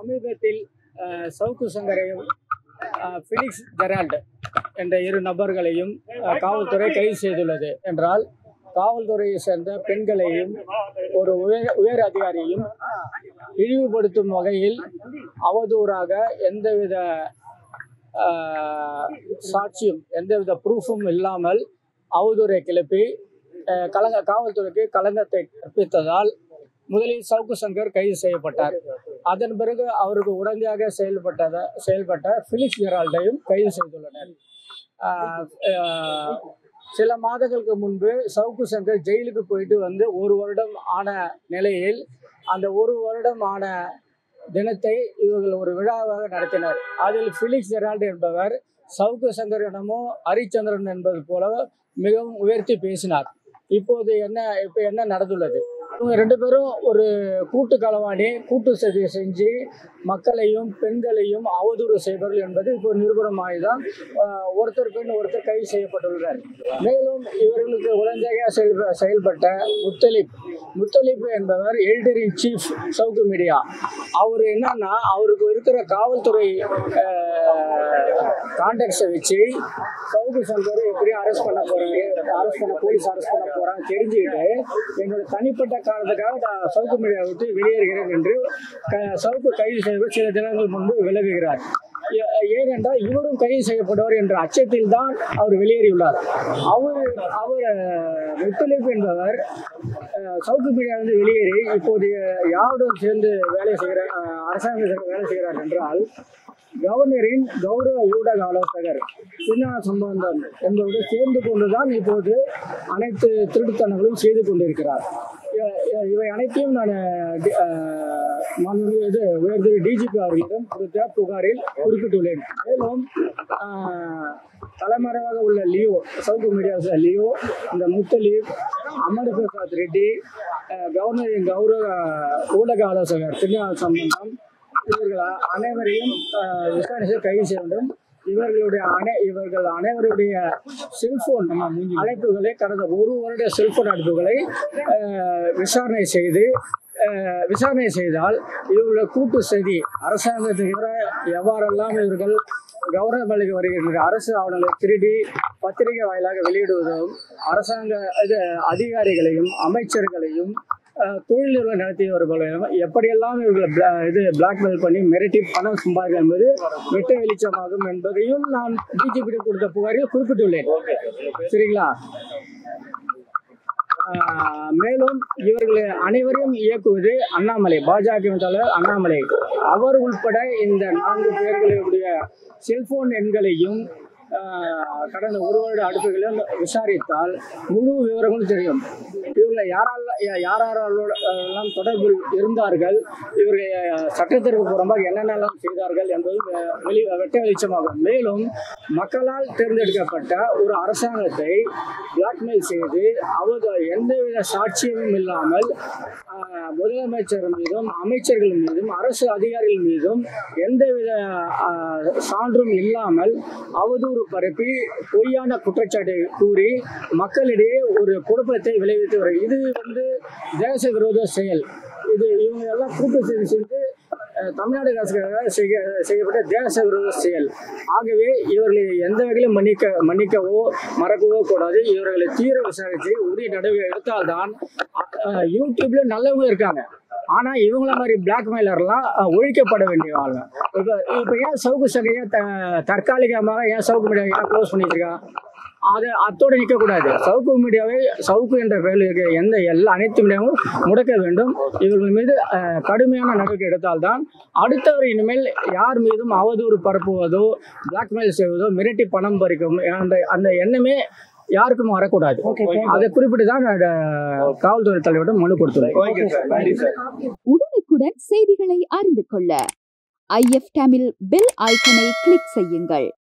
சமீபத்தில் சவுக்கு சங்கரையும் Felix Gerald என்ற இரு நபர்களையும் காவல்துறை கைது செய்துள்ளது என்றால், காவல்துறையை சேர்ந்த பெண்களையும் ஒரு உயர் அதிகாரியையும் இழிவுபடுத்தும் வகையில் அவதூறாக எந்தவித சாட்சியும் எந்தவித ப்ரூஃபும் இல்லாமல் அவதூறை கிளப்பி காவல்துறைக்கு களங்கத்தை கற்பித்ததால் முதலில் சவுக்கு சங்கர் கைது செய்யப்பட்டார். அதன் பிறகு அவருக்கு உடனடியாக செயல்பட்ட ஃபிலிக்ஸ் ஜெரால்டையும் கைது செய்துள்ளனர். சில மாதங்களுக்கு முன்பு சவுக்கு சங்கர் ஜெயிலுக்கு போயிட்டு வந்து 1 வருடம் ஆன நிலையில் அந்த 1 வருடம் ஆன தினத்தை இவர்கள் ஒரு விழாவாக நடத்தினர். அதில் ஃபிலிக்ஸ் ஜெரால்ட் என்பவர் சவுக்கு சங்கரிடமோ ஹரிச்சந்திரன் என்பது போல மிகவும் உயர்த்தி பேசினார். இப்போ என்ன நடந்துள்ளது? இவங்க 2 பேரும் ஒரு கூட்டு களவாணி, கூட்டு சதி செஞ்சு மக்களையும் பெண்களையும் அவதூறு செய்வார்கள் என்பது இப்போ நிரூபணமாகிதான் ஒருத்தர் பெண் ஒருத்தர் கைது செய்யப்பட்டுள்ளனர். மேலும் இவர்களுக்கு உடனடியாக செயல்பட்ட முத்தலிப் என்பவர் editor in chief Savukku media. அவர் என்னன்னா, அவருக்கு இருக்கிற காவல்துறை கான்டாக்ட்ஸை வச்சு சவுக்கு சங்கர் எப்படியும் போலீஸ் அரெஸ்ட் பண்ண போறாங்க தெரிஞ்சுக்கிட்டு என்னோட தனிப்பட்ட காரணத்துக்காக நான் சவுக்கு மீடியா விட்டு வெளியேறுகிறேன் என்று சவுக்கு கைது செய்து சில தினங்கள் முன்பு விலகுகிறார். ஏனென்றால் இவரும் கைது செய்யப்படுவார் என்ற அச்சத்தில் தான் அவர் வெளியேறியுள்ளார். அவர் முத்தலிப் என்பவர் சவுக்கு மீடியாவிலிருந்து வெளியேறி இப்போது யாருடன் சேர்ந்து அரசாங்கத்தில் வேலை செய்கிறார் என்றால், கவர்னரின் கௌரவ ஊடக ஆலோசகர் சின்ன சம்பந்தம் என்பவரோடு சேர்ந்து கொண்டுதான் இப்போது அனைத்து திருட்டுத்தனங்களும் செய்து கொண்டிருக்கிறார். இவை அனைத்தையும் நான் உயர்திரு டிஜிபி அவர்களிடம் கொடுத்த புகாரில் குறிப்பிட்டுள்ளேன். மேலும் தலைமறைவாக உள்ள லியோ, சவுக்கு மீடியா லியோ, இந்த முத்தலிப், அமர் பிரசாத் ரெட்டி, கவர்னரின் கௌரவ ஊடக ஆலோசகர் சின்ன சம்பந்தம், இவர்கள் அனைவரையும் விசாரணை கைது செய்ய வேண்டும். இவர்கள் அனைவருடைய செல்போன் அழைப்புகளை கடந்த 1 வருட செல்போன் அழைப்புகளை விசாரணை செய்தால் இவர்களுடைய கூட்டு சதி அரசாங்கத்துக்கு எவ்வாறெல்லாம் இவர்கள் கவர்னர்களுக்கு வருகின்ற அரசு ஆவணங்களை திருடி பத்திரிகை வாயிலாக வெளியிடுவதும், அரசாங்க அதிகாரிகளையும் அமைச்சர்களையும் தொழில் நிறுவனம் நடத்தியவர்களையும் எப்படியெல்லாம் இவர்கள் பிளாக்மெயில் பண்ணி மிரட்டி பணம் சம்பாதிக்க என்பது வெட்ட வெளிச்சமாகும் என்பதையும் நான் டிஜிபி கொடுத்த புகாரில் குறிப்பிட்டுள்ளேன். சரிங்களா? மேலும் இவர்களை அனைவரையும் இயக்குவது அண்ணாமலை, பாஜக தலைவர் அண்ணாமலை. அவர் உட்பட இந்த 4 பேர்களுடைய செல்போன் எண்களையும் கடந்த 1 வருட அடுப்புகளையும் விசாரித்தால் முழு விவரங்களும் தெரியும். இவர்கள் யாரெல்லாம் தொடர்பில் இருந்தார்கள், இவர்கள் சட்டத்திற்கு புறம்பாக என்னென்னலாம் செய்தார்கள் என்பது வெட்ட வெளிச்சமாகும். மேலும் மக்களால் தேர்ந்தெடுக்கப்பட்ட ஒரு அரசாங்கத்தை பிளாக்மெயில் செய்து எந்தவித சாட்சியமும் இல்லாமல் முதலமைச்சர் மீதும் அமைச்சர்கள் மீதும் அரசு அதிகாரிகள் மீதும் எந்தவித சான்றும் இல்லாமல் அவதூறு பரப்பி பொய்யான குற்றச்சாட்டை கூறி மக்களிடையே ஒரு குழப்பத்தை விளைவித்து வருகிறது. இது தேச விரோத செயல். இவங்க எல்லாம் கூட்டு செஞ்சு தமிழ்நாடு அரசுக்காக செய்யப்பட்ட தேச விரோத செயல். ஆகவே இவர்களை எந்த வகையிலும் மன்னிக்கவோ மறக்கவோ கூடாது. இவர்களை தீர விசாரித்து உரிய நடவடிக்கை எடுத்தால்தான். யூடியூப்ல நல்லவங்க இருக்காங்க, ஆனா இவங்கள மாதிரி பிளாக்மெயிலர்லாம் ஒழிக்கப்பட வேண்டிய ஆளுங்க. இப்போ ஏன் சவுக்கு சங்கையை தற்காலிகமாக சவுக்கு மீடியாவை க்ளோஸ் பண்ணிட்டு அத்தோடு நிற்கக்கூடாது. சவுக்கு என்ற பெயரில் இருக்கிற அனைத்து மீடியாவும் முடக்க வேண்டும். இவர்கள் மீது கடுமையான நடவடிக்கை எடுத்தால்தான் அடுத்தவர் இனிமேல் யார் மீதும் அவதூறு பரப்புவதோ பிளாக்மெயில் செய்வதோ மிரட்டி பணம் பறிக்கும் அந்த எண்ணமே யாருக்கும் வரக்கூடாது. அதை குறிப்பிட்டு தான் காவல்துறை தலைவரிடம் மனு கொடுத்துள்ளேன். உடனுக்குடன் செய்திகளை அறிந்து கொள்ள IF தமிழ் பெல் ஐகானை கிளிக் செய்யுங்கள்.